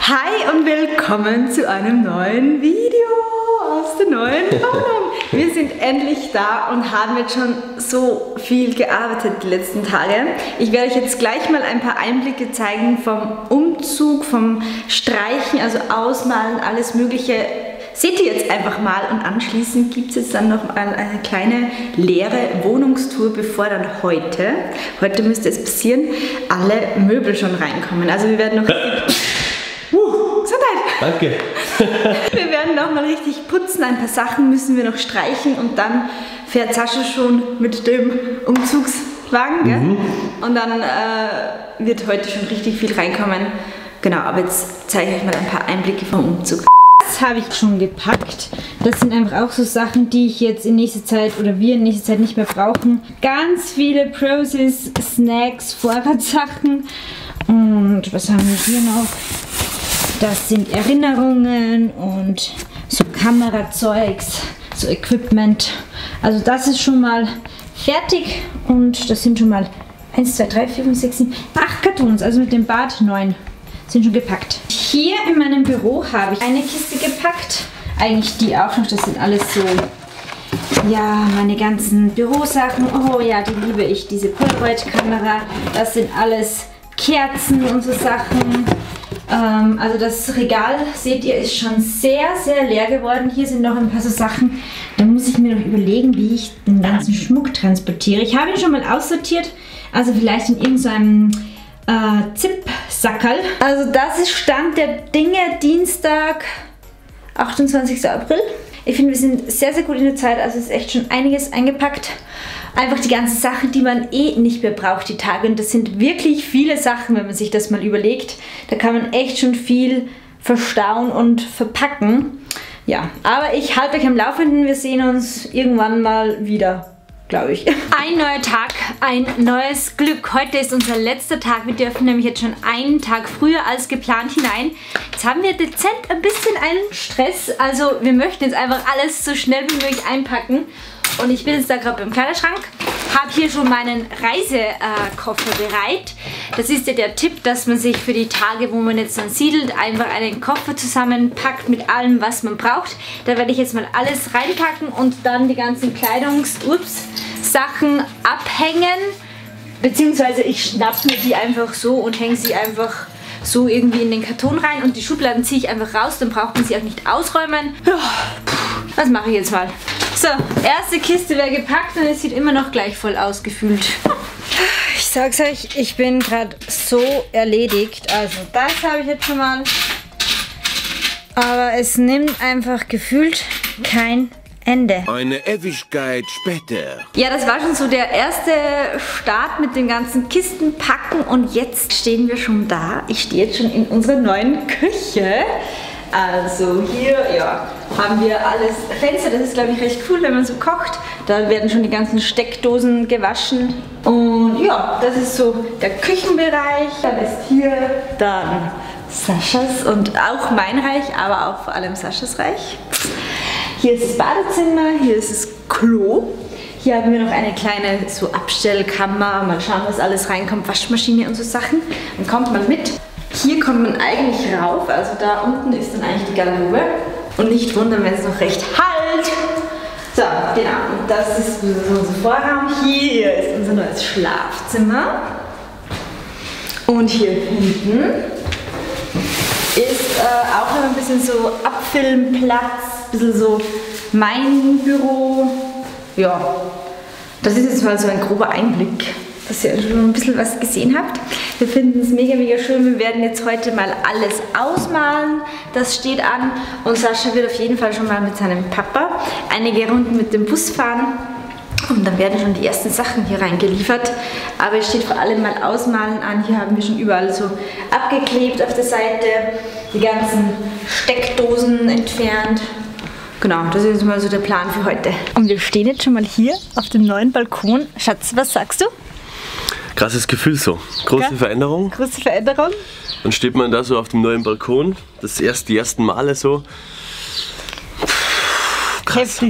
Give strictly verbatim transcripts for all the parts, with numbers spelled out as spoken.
Hi und willkommen zu einem neuen Video aus der neuen Wohnung. Wir sind endlich da und haben jetzt schon so viel gearbeitet die letzten Tage. Ich werde euch jetzt gleich mal ein paar Einblicke zeigen vom Umzug, vom Streichen, also Ausmalen, alles Mögliche. Seht ihr jetzt einfach mal und anschließend gibt es jetzt dann noch mal eine kleine leere Wohnungstour, bevor dann heute, heute müsste es passieren, alle Möbel schon reinkommen. Also wir werden noch richtig... Uh, Gesundheit! Danke! Wir werden noch mal richtig putzen, ein paar Sachen müssen wir noch streichen und dann fährt Sascha schon mit dem Umzugswagen, gell? Mhm. Und dann äh, wird heute schon richtig viel reinkommen. Genau, aber jetzt zeige ich euch mal ein paar Einblicke vom Umzug. Das habe ich schon gepackt. Das sind einfach auch so Sachen, die ich jetzt in nächster Zeit oder wir in nächster Zeit nicht mehr brauchen. Ganz viele Process, Snacks, Vorratssachen. Und was haben wir hier noch? Das sind Erinnerungen und so Kamerazeugs, so Equipment. Also das ist schon mal fertig und das sind schon mal eins, zwei, drei, vier, fünf, sechs, sieben, acht Kartons. Also mit dem Bad neun sind schon gepackt. Hier in meinem Büro habe ich eine Kiste gepackt. Eigentlich die auch noch. Das sind alles so, ja, meine ganzen Bürosachen. Oh ja, die liebe ich. Diese Polaroid-Kamera. Das sind alles Kerzen und so Sachen. Ähm, also das Regal, seht ihr, ist schon sehr, sehr leer geworden. Hier sind noch ein paar so Sachen. Da muss ich mir noch überlegen, wie ich den ganzen Schmuck transportiere. Ich habe ihn schon mal aussortiert. Also vielleicht in irgendeinem äh, Zip-Sackerl. Also das ist Stand der Dinge, Dienstag, achtundzwanzigster April. Ich finde, wir sind sehr, sehr gut in der Zeit. Also es ist echt schon einiges eingepackt. Einfach die ganzen Sachen, die man eh nicht mehr braucht, die Tage. Und das sind wirklich viele Sachen, wenn man sich das mal überlegt. Da kann man echt schon viel verstauen und verpacken. Ja, aber ich halte euch am Laufenden. Wir sehen uns irgendwann mal wieder, glaube ich. Ein neuer Tag, ein neues Glück. Heute ist unser letzter Tag. Wir dürfen nämlich jetzt schon einen Tag früher als geplant hinein. Jetzt haben wir dezent ein bisschen einen Stress. Also wir möchten jetzt einfach alles so schnell wie möglich einpacken. Und ich bin jetzt da gerade beim Kleiderschrank, habe hier schon meinen Reisekoffer bereit. Das ist ja der Tipp, dass man sich für die Tage, wo man jetzt dann siedelt, einfach einen Koffer zusammenpackt mit allem, was man braucht. Da werde ich jetzt mal alles reinpacken und dann die ganzen Kleidungs-Sachen abhängen. Beziehungsweise ich schnapp mir die einfach so und hänge sie einfach so irgendwie in den Karton rein. Und die Schubladen ziehe ich einfach raus, dann braucht man sie auch nicht ausräumen. Ja, das mache ich jetzt mal. So, erste Kiste wäre gepackt und es sieht immer noch gleich voll ausgefüllt. Ich sag's euch, ich bin gerade so erledigt. Also das habe ich jetzt schon mal. Aber es nimmt einfach gefühlt kein Ende. Eine Ewigkeit später. Ja, das war schon so der erste Start mit den ganzen Kisten packen und jetzt stehen wir schon da. Ich stehe jetzt schon in unserer neuen Küche. Also hier, ja, haben wir alles Fenster, das ist glaube ich recht cool, wenn man so kocht. Da werden schon die ganzen Steckdosen gewaschen. Und ja, das ist so der Küchenbereich. Dann ist hier dann Saschas und auch mein Reich, aber auch vor allem Saschas Reich. Hier ist das Badezimmer, hier ist das Klo. Hier haben wir noch eine kleine so Abstellkammer. Mal schauen, was alles reinkommt, Waschmaschine und so Sachen. Dann kommt man mit. Hier kommt man eigentlich rauf, also da unten ist dann eigentlich die Garderobe. Und nicht wundern, wenn es noch recht halt. So, genau. Und das ist unser Vorraum. Hier ist unser neues Schlafzimmer. Und hier hinten ist äh, auch noch ein bisschen so Abfilmplatz, ein bisschen so mein Büro. Ja, das ist jetzt mal so ein grober Einblick, dass ihr schon ein bisschen was gesehen habt. Wir finden es mega, mega schön. Wir werden jetzt heute mal alles ausmalen. Das steht an. Und Sascha wird auf jeden Fall schon mal mit seinem Papa einige Runden mit dem Bus fahren. Und dann werden schon die ersten Sachen hier reingeliefert. Aber es steht vor allem mal Ausmalen an. Hier haben wir schon überall so abgeklebt auf der Seite. Die ganzen Steckdosen entfernt. Genau, das ist mal so der Plan für heute. Und wir stehen jetzt schon mal hier auf dem neuen Balkon. Schatz, was sagst du? Krasses Gefühl so. Große ja, Veränderung. Große Veränderung. Dann steht man da so auf dem neuen Balkon. Das erst die ersten Male so. Krass. Heftig.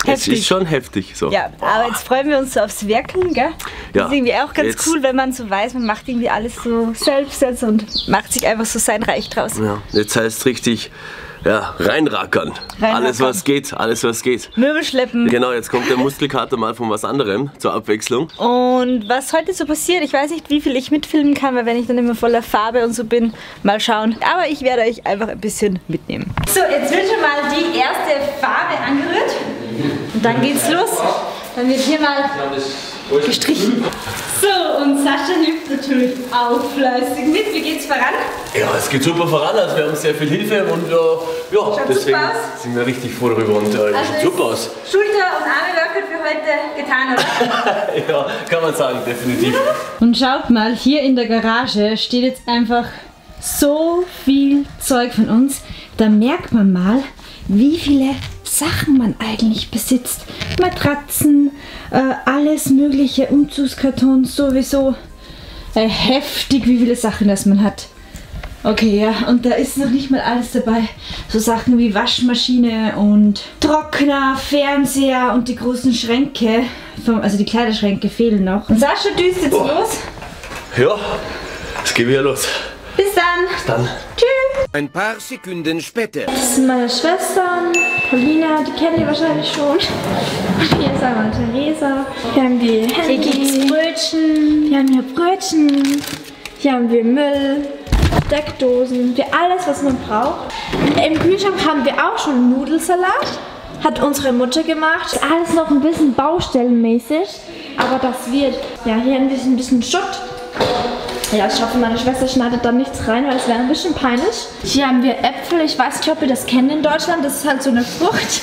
Es ist schon heftig. So. Ja, aber jetzt freuen wir uns so aufs Werkeln, gell? Das Ja, ist irgendwie auch ganz jetzt- cool, wenn man so weiß, man macht irgendwie alles so selbst jetzt und macht sich einfach so sein Reich draus. Ja, jetzt heißt es richtig, ja, reinrackern. Reinrackern. Alles was geht, alles was geht. Möbel schleppen. Genau, jetzt kommt der Muskelkater mal von was anderem zur Abwechslung. Und was heute so passiert, ich weiß nicht, wie viel ich mitfilmen kann, weil wenn ich dann immer voller Farbe und so bin, mal schauen. Aber ich werde euch einfach ein bisschen mitnehmen. So, jetzt wird schon mal die erste Farbe angerührt. Und dann geht's los. Dann wird hier mal gestrichen. So, und Sascha hilft natürlich auch fleißig mit. Wie geht's voran? Ja, es geht super voran, also wir haben sehr viel Hilfe und äh, ja, Schaut deswegen super aus. sind wir richtig froh darüber und äh, Also sieht super aus. ist Schulter- und Arme-Workout für heute getan, oder? Ja, kann man sagen, definitiv. Und schaut mal, hier in der Garage steht jetzt einfach so viel Zeug von uns. Da merkt man mal, wie viele Sachen man eigentlich besitzt. Matratzen, äh, alles mögliche, Umzugskartons sowieso. Äh, heftig, wie viele Sachen das man hat. Okay, ja, und da ist noch nicht mal alles dabei. So Sachen wie Waschmaschine und Trockner, Fernseher und die großen Schränke. Vom, also die Kleiderschränke fehlen noch. Und Sascha düst jetzt Oh. los. Ja, es geht wieder los. Bis dann. Dann. Tschüss. Ein paar Sekunden später. Das sind meine Schwestern. Paulina, die kennen ihr wahrscheinlich schon. Und hier ist einmal Theresa. Hier haben wir Handy. Hier gibt's Brötchen. Wir haben hier Brötchen. Hier haben wir Müll. Steckdosen. Wir alles, was man braucht. Im Kühlschrank haben wir auch schon Nudelsalat. Hat unsere Mutter gemacht. Ist alles noch ein bisschen baustellenmäßig. Aber das wird. Ja, hier ein bisschen, ein bisschen Schutt. Ja, ich hoffe, meine Schwester schneidet da nichts rein, weil es wäre ein bisschen peinlich. Hier haben wir Äpfel. Ich weiß nicht, ob ihr das kennt in Deutschland. Das ist halt so eine Frucht.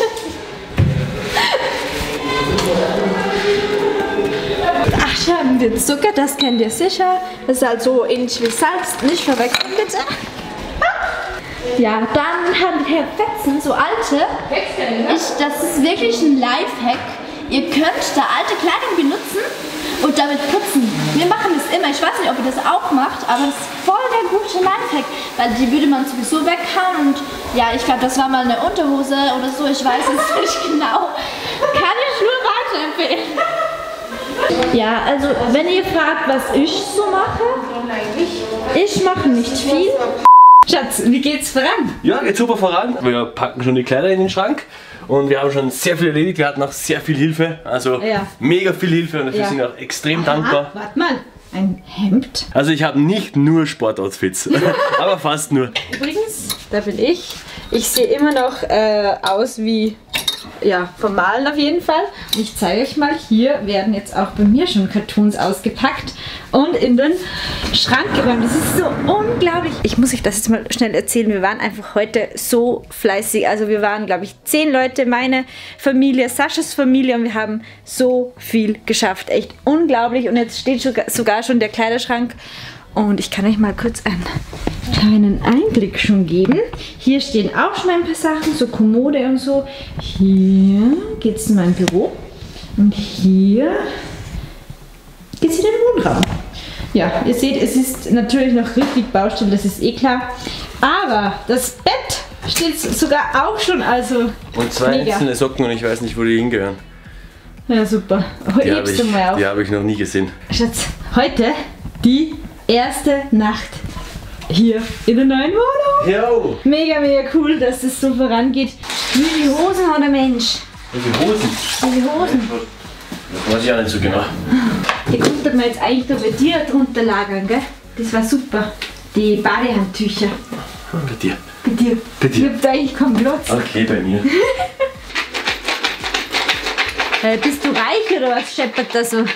Ach, hier haben wir Zucker. Das kennt ihr sicher. Das ist halt so ähnlich wie Salz. Nicht verwechseln, bitte. Ja, dann haben wir Fetzen, so alte. Ich, das ist wirklich ein Lifehack. Ihr könnt da alte Kleidung benutzen und damit putzen. Wir machen das immer. Ich weiß nicht, ob ihr das auch macht, aber das ist voll der gute Lifehack, weil die würde man sowieso weghauen und ja, ich glaube, das war mal eine Unterhose oder so. Ich weiß es nicht genau. Kann ich nur weiterempfehlen. Ja, also wenn ihr fragt, was ich so mache, ich mache nicht viel. Schatz, wie geht's voran? Ja, geht super voran. Wir packen schon die Kleider in den Schrank und wir haben schon sehr viel erledigt. Wir hatten auch sehr viel Hilfe, also Ja. mega viel Hilfe und dafür Ja. sind wir auch extrem dankbar. Ah, warte mal, ein Hemd. Also ich habe nicht nur Sportoutfits, aber fast nur. Übrigens, da bin ich. Ich sehe immer noch äh, aus wie, ja, vom Malen auf jeden Fall. Und ich zeige euch mal, hier werden jetzt auch bei mir schon Cartoons ausgepackt und in den Schrank geräumt. Das ist so unglaublich. Ich muss euch das jetzt mal schnell erzählen. Wir waren einfach heute so fleißig. Also wir waren, glaube ich, zehn Leute, meine Familie, Saschas Familie und wir haben so viel geschafft. Echt unglaublich. Und jetzt steht sogar schon der Kleiderschrank. Und ich kann euch mal kurz einen kleinen Einblick schon geben. Hier stehen auch schon ein paar Sachen, so Kommode und so. Hier geht es in mein Büro. Und hier geht es in den Wohnraum. Ja, ihr seht, es ist natürlich noch richtig Baustelle, das ist eh klar. Aber das Bett steht sogar auch schon, also Und zwei mega. einzelne Socken und ich weiß nicht, wo die hingehören. Ja, super. Die habe Hebst ich, du mal auf. die hab ich noch nie gesehen. Schatz, heute die erste Nacht hier in der neuen Wohnung. Jo! Mega, mega cool, dass es so vorangeht. Wie die Hosen hat der Mensch. Wie die Hosen? Wie die Hosen. Das weiß ich auch nicht so genau. Die konnte man jetzt eigentlich da bei dir drunter lagern, gell? Das war super. Die Badehandtücher. Bei dir. Bei dir. Bei dir. Ich hab da eigentlich kaum Platz. Okay, bei mir. Äh, bist du reich oder was scheppert da so?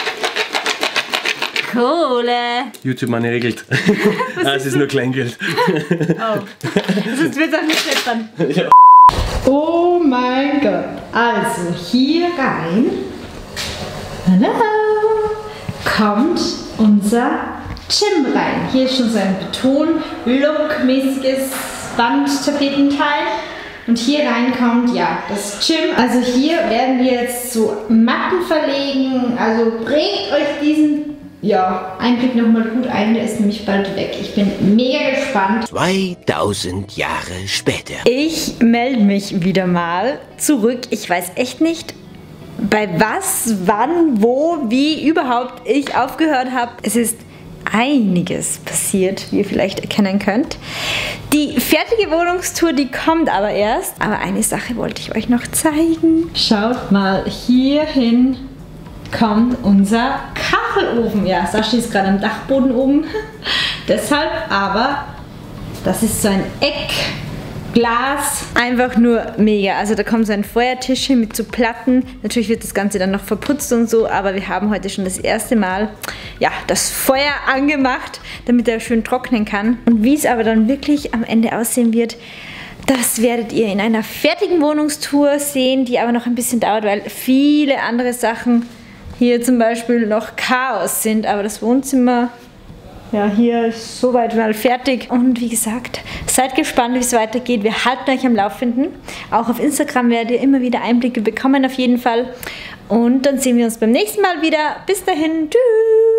Kohle. YouTube Money regelt. Ah, es ist nur Kleingeld. Oh. Sonst wird es auch nicht scheppern. Ja. Oh mein Gott. Also hier rein. Hallo. Kommt unser Gym rein. Hier ist schon so ein Beton-Look-mäßiges Wandtapetenteil. Und hier rein kommt ja das Gym. Also hier werden wir jetzt so Matten verlegen. Also bringt euch diesen ja, Einblick nochmal gut ein. Der ist nämlich bald weg. Ich bin mega gespannt. zweitausend Jahre später. Ich melde mich wieder mal zurück. Ich weiß echt nicht, bei was, wann, wo, wie überhaupt ich aufgehört habe. Es ist einiges passiert, wie ihr vielleicht erkennen könnt. Die fertige Wohnungstour, die kommt aber erst. Aber eine Sache wollte ich euch noch zeigen. Schaut mal, hierhin kommt unser Kachelofen. Ja, Sascha ist gerade am Dachboden oben. Deshalb, aber das ist so ein Eckglas. Einfach nur mega. Also da kommt so ein Feuertisch hin mit so Platten. Natürlich wird das Ganze dann noch verputzt und so, aber wir haben heute schon das erste Mal ja, das Feuer angemacht, damit er schön trocknen kann. Und wie es aber dann wirklich am Ende aussehen wird, das werdet ihr in einer fertigen Wohnungstour sehen, die aber noch ein bisschen dauert, weil viele andere Sachen hier zum Beispiel noch Chaos sind. Aber das Wohnzimmer, ja, hier ist soweit mal fertig. Und wie gesagt, seid gespannt, wie es weitergeht. Wir halten euch am Laufenden. Auch auf Instagram werdet ihr immer wieder Einblicke bekommen auf jeden Fall. Und dann sehen wir uns beim nächsten Mal wieder. Bis dahin, tschüss!